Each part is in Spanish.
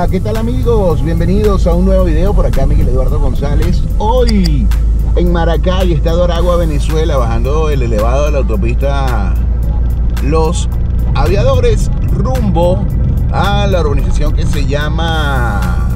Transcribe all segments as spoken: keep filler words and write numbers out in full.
Hola, ¿qué tal amigos? Bienvenidos a un nuevo video. Por acá Miguel Eduardo González. Hoy en Maracay, estado Aragua, Venezuela, bajando el elevado de la autopista Los Aviadores rumbo a la urbanización que se llama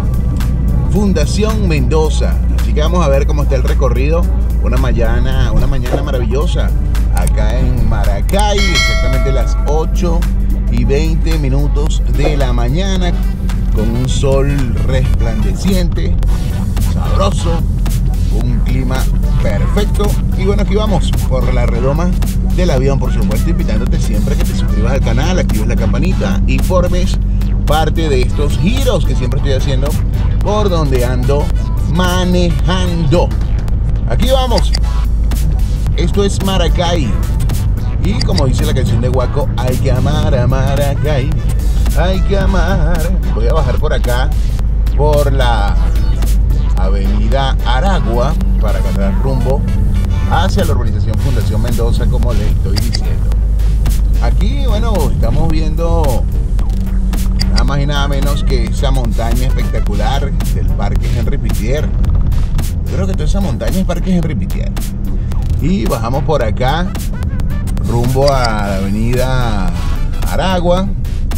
Fundación Mendoza. Así que vamos a ver cómo está el recorrido. Una mañana, una mañana maravillosa acá en Maracay, exactamente las ocho y veinte minutos de la mañana, con un sol resplandeciente, sabroso, un clima perfecto. Y bueno, aquí vamos por la redoma del avión, por supuesto, invitándote siempre que te suscribas al canal, actives la campanita y formes parte de estos giros que siempre estoy haciendo por donde ando manejando. Aquí vamos. Esto es Maracay. Y como dice la canción de Guaco, hay que amar a Maracay. Hay que amar. Voy a bajar por acá, por la avenida Aragua, para agarrar rumbo hacia la urbanización Fundación Mendoza, como les estoy diciendo. Aquí, bueno, estamos viendo nada más y nada menos que esa montaña espectacular del Parque Henri Pittier. Creo que toda esa montaña es Parque Henri Pittier. Y bajamos por acá rumbo a la avenida Aragua,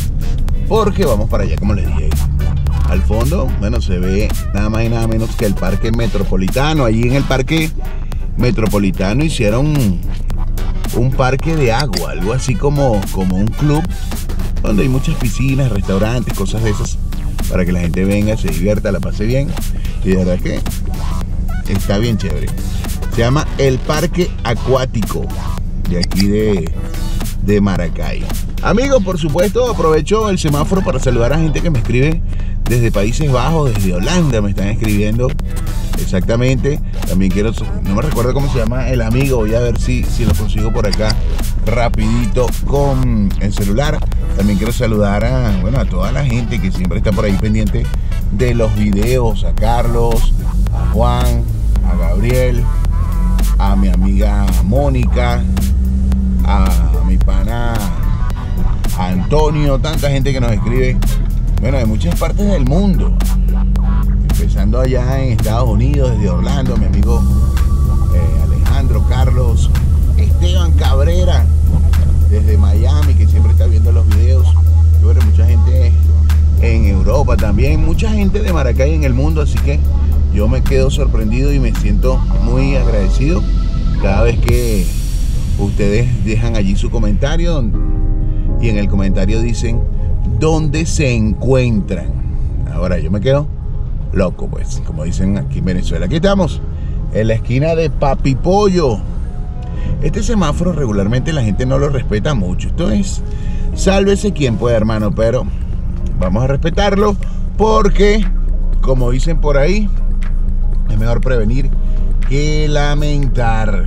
porque vamos para allá, como les dije. Al fondo, bueno, se ve nada más y nada menos que el Parque Metropolitano. Allí en el Parque Metropolitano hicieron un, un parque de agua, algo así como, como un club, donde hay muchas piscinas, restaurantes, cosas de esas, para que la gente venga, se divierta, la pase bien. Y de verdad que está bien chévere. Se llama el Parque Acuático de aquí de, de Maracay. Amigos, por supuesto, aprovecho el semáforo para saludar a gente que me escribe desde Países Bajos, desde Holanda me están escribiendo. Exactamente. También quiero, no me recuerdo cómo se llama el amigo, voy a ver si, si lo consigo por acá rapidito con el celular. También quiero saludar a, bueno, a toda la gente que siempre está por ahí pendiente de los videos, a Carlos, a Juan, a Gabriel, a mi amiga Mónica, a mi pana Antonio, tanta gente que nos escribe, bueno, de muchas partes del mundo, empezando allá en Estados Unidos, desde Orlando, mi amigo eh, Alejandro, Carlos, Esteban Cabrera, desde Miami, que siempre está viendo los videos, y bueno, mucha gente en Europa también, mucha gente de Maracay en el mundo, así que yo me quedo sorprendido y me siento muy agradecido cada vez que ustedes dejan allí su comentario y en el comentario dicen dónde se encuentran. Ahora yo me quedo loco, pues, como dicen aquí en Venezuela. Aquí estamos en la esquina de Papi Pollo. Este semáforo regularmente la gente no lo respeta mucho. Esto es sálvese quien pueda, hermano, pero vamos a respetarlo porque, como dicen por ahí, es mejor prevenir que lamentar.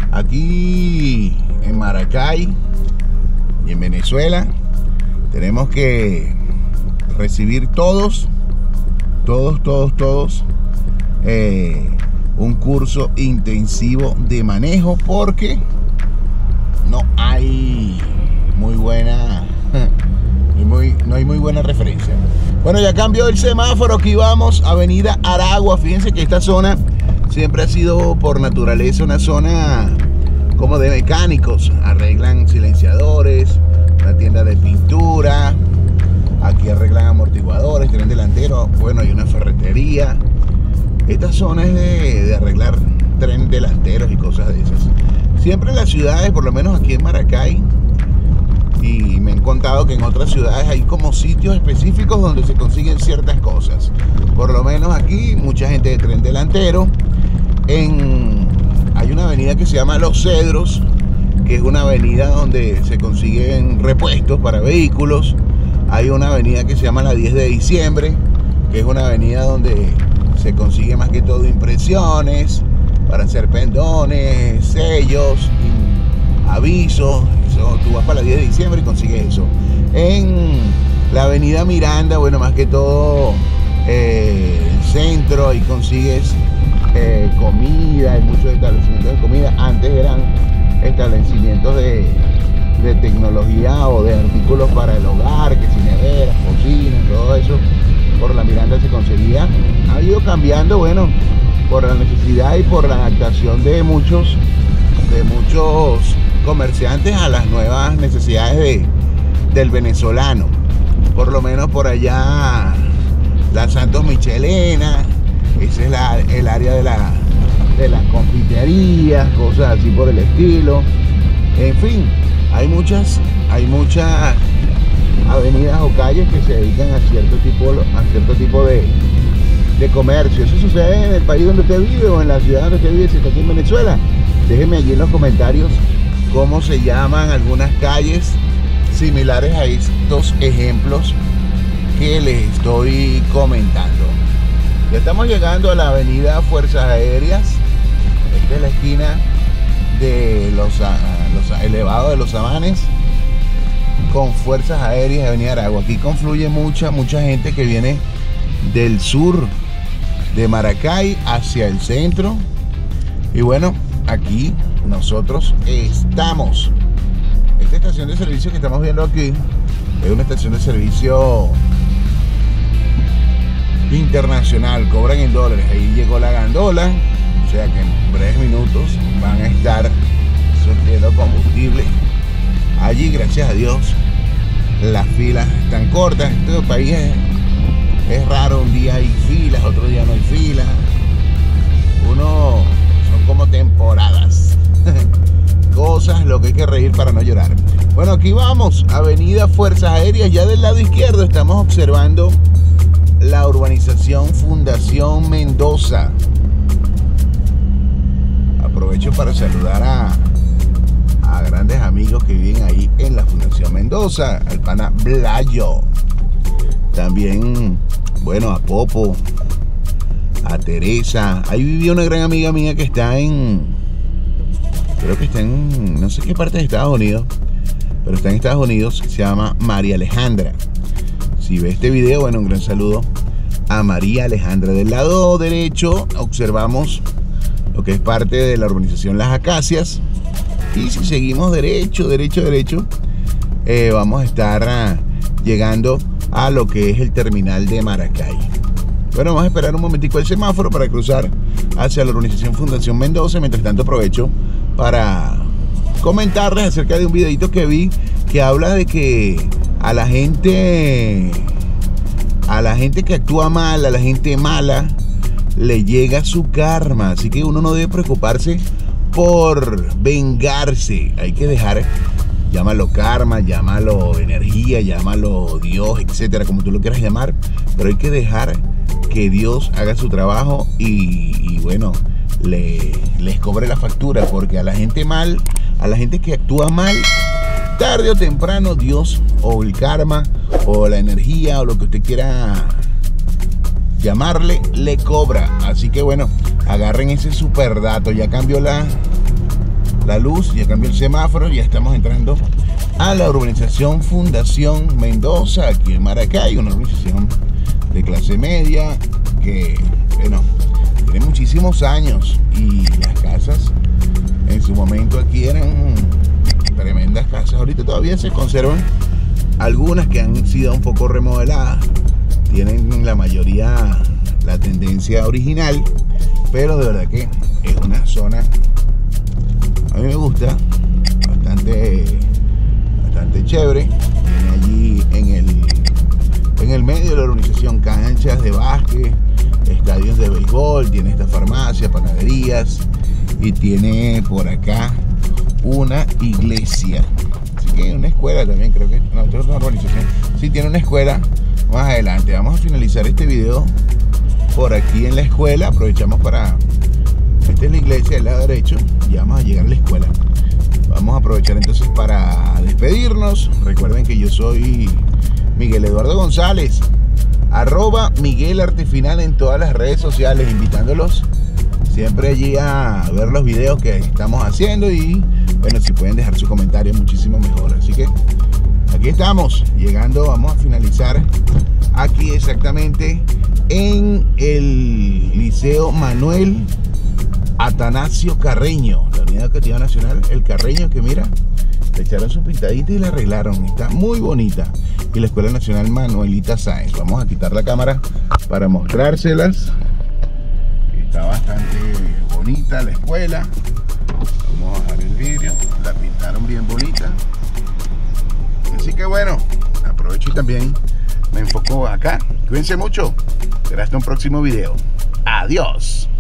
Aquí en Maracay y en Venezuela tenemos que recibir todos, todos, todos, todos eh, un curso intensivo de manejo, porque no hay muy buena, muy, no hay muy buena referencia. Bueno, ya cambió el semáforo, aquí vamos, avenida Aragua. Fíjense que esta zona siempre ha sido por naturaleza una zona como de mecánicos. Arreglan silenciadores, una tienda de pintura, aquí arreglan amortiguadores, tren delantero, bueno, hay una ferretería. Esta zona es de, de arreglar tren delanteros y cosas de esas. Siempre en las ciudades, por lo menos aquí en Maracay, y me han contado que en otras ciudades hay como sitios específicos donde se consiguen ciertas cosas. Por lo menos aquí, mucha gente de tren delantero. En, hay una avenida que se llama Los Cedros, que es una avenida donde se consiguen repuestos para vehículos. Hay una avenida que se llama la diez de diciembre, que es una avenida donde se consigue más que todo impresiones para hacer pendones, sellos, avisos. Eso, tú vas para la diez de diciembre y consigues eso. En la avenida Miranda, bueno, más que todo eh, el centro, ahí consigues eh, comida, hay muchos establecimientos de comida. Antes eran establecimientos de, de tecnología o de artículos para el hogar, que si neveras, cocinas, todo eso. por la Miranda se conseguía. Ha ido cambiando, bueno, por la necesidad y por la adaptación de muchos, de muchos comerciantes a las nuevas necesidades de, del venezolano. Por lo menos por allá, la Santos Michelena, ese es la, el área de la de las confiterías, cosas así por el estilo. En fin, hay muchas, hay muchas avenidas o calles que se dedican a cierto tipo, a cierto tipo de, de comercio. Eso sucede en el país donde usted vive o en la ciudad donde usted vive, si está aquí en Venezuela. Déjenme allí en los comentarios cómo se llaman algunas calles similares a estos ejemplos que les estoy comentando. Ya estamos llegando a la avenida Fuerzas Aéreas. Esta es la esquina de los, los elevados de los Samanes con Fuerzas Aéreas de Avenida Aragua. Aquí confluye mucha, mucha gente que viene del sur de Maracay hacia el centro. Y bueno, aquí nosotros estamos. Esta estación de servicio que estamos viendo aquí es una estación de servicio internacional, cobran en dólares. Ahí llegó la gandola, o sea que en breves minutos van a estar surtiendo combustible. Allí, gracias a Dios, las filas están cortas. En todo el país es, es raro, un día hay filas, otro día no hay filas. Uno, son como temporadas. Cosas, lo que hay que reír para no llorar. Bueno, aquí vamos, avenida Fuerzas Aéreas. Ya del lado izquierdo estamos observando la urbanización Fundación Mendoza. Aprovecho para saludar a, a grandes amigos que viven ahí en la Fundación Mendoza, al pana Blayo, también, bueno, a Popo, a Teresa. Ahí vivía una gran amiga mía que está en, creo que está en, no sé qué parte de Estados Unidos, pero está en Estados Unidos, se llama María Alejandra. Si ve este video, bueno, un gran saludo a María Alejandra. Del lado derecho observamos lo que es parte de la urbanización Las Acacias. Y si seguimos derecho, derecho, derecho, eh, vamos a estar ah, llegando a lo que es el terminal de Maracay. Bueno, vamos a esperar un momentico el semáforo para cruzar hacia la urbanización Fundación Mendoza. Mientras tanto, aprovecho para comentarles acerca de un videito que vi que habla de que a la gente, a la gente que actúa mal, a la gente mala, le llega su karma. Así que uno no debe preocuparse por vengarse. Hay que dejar, llámalo karma, llámalo energía, llámalo Dios, etcétera, como tú lo quieras llamar, pero hay que dejar que Dios haga su trabajo y, y bueno, le, les cobre la factura, porque a la gente mal, a la gente que actúa mal, tarde o temprano Dios o el karma o la energía o lo que usted quiera llamarle, le cobra. Así que bueno, agarren ese super dato. Ya cambió la, la luz, ya cambió el semáforo, ya estamos entrando a la urbanización Fundación Mendoza, aquí en Maracay, una urbanización de clase media que, bueno, tiene muchísimos años y las casas en su momento aquí eran tremendas casas. Ahorita todavía se conservan algunas que han sido un poco remodeladas, tienen la mayoría la tendencia original, pero de verdad que es una zona, a mí me gusta, bastante bastante chévere. Tiene allí en el en el medio de la urbanización canchas de básquet, estadios de béisbol, tiene esta farmacia, panaderías y tiene por acá una iglesia. Así que una escuela también, creo que no, esto es una urbanización. Sí, tiene una escuela más adelante. Vamos a finalizar este video por aquí en la escuela. Aprovechamos para, esta es la iglesia del lado derecho, y vamos a llegar a la escuela. Vamos a aprovechar entonces para despedirnos. Recuerden que yo soy Miguel Eduardo González, arroba Miguel Artefinal en todas las redes sociales, invitándolos siempre allí a ver los videos que estamos haciendo y bueno, si pueden dejar su comentario muchísimo mejor. Así que aquí estamos llegando, vamos a finalizar aquí exactamente en el Liceo Manuel Atanasio Carreño, la Unidad Educativa Nacional El Carreño, que mira, Le echaron su pintadita y la arreglaron. Está muy bonita. Y la Escuela Nacional Manuelita Sáenz. Vamos a quitar la cámara para mostrárselas. Está bastante bonita la escuela. Vamos a bajar el vidrio. La pintaron bien bonita. Así que bueno, aprovecho y también me enfoco acá. Cuídense mucho. Será hasta un próximo video. Adiós.